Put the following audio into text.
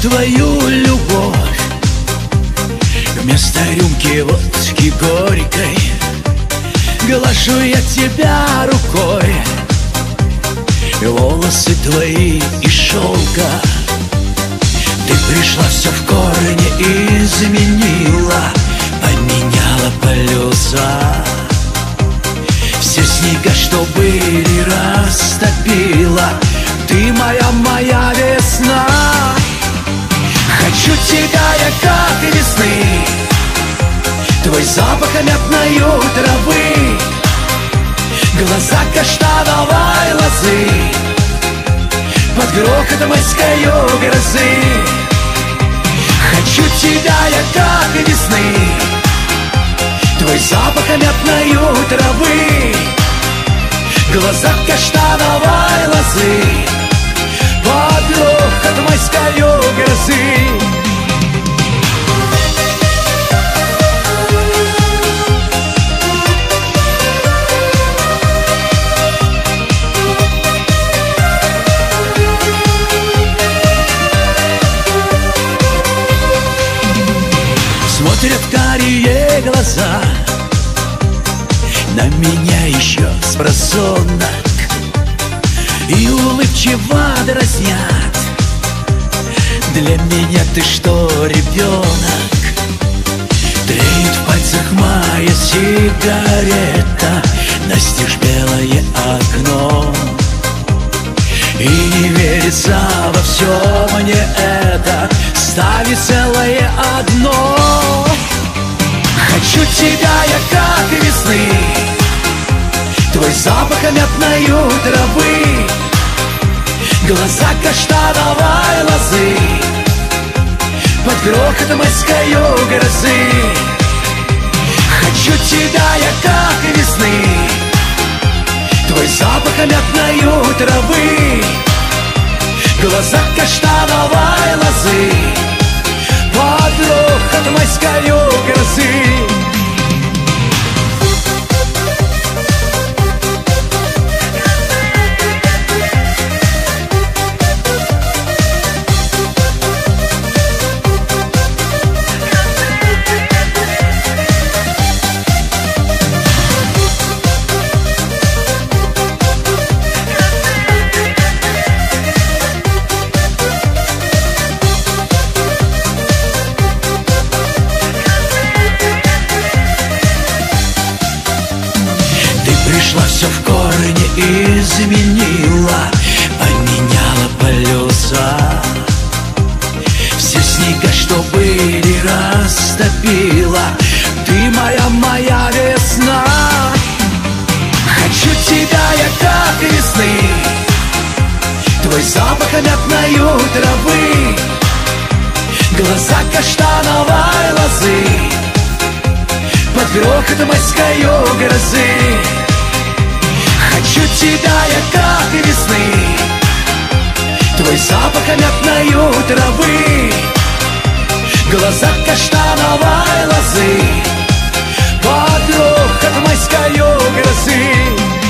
твою любовь. Вместо рюмки водки горькой глажу я тебя рукой. Волосы твои из шелка. Ты пришла, все в корне изменила, поменяла полюса. Все снега, что были, растопила. Ты моя весна. Хочу тебя я, как весны. Твой запах мятною травы, глаза каштановой лозы, под грохот майской грозы. Хочу тебя я, как весны. Твой запах мятною травы, глаза каштановой лозы, под грохот майской грозы. Смотрят карие глаза на меня еще спросонок и улыбчиво дразнят. Для меня ты что, ребенок? Тлеет в пальцах моя сигарета, настежь белое окно, и не верится во все мне это, ставит целое одно. Хочу тебя я, как весны. Твой запах мятною травы, глаза каштановой лозы, под грохот майской грозы. Хочу тебя я, как весны. Твой запах мятною травы, глаза каштановой лозы, под грохот майской грозы. Пришла, все в корне изменила, поменяла полюса. Все снега, что были, растопила. Ты моя весна. Хочу тебя я, как весны. Твой запах мятною травы, глаза каштановой лозы, под грохот майской грозы. Хочу тебя я, как весны. Твой запах мятною травы, глаза каштановой лозы, под грохот майской грозы.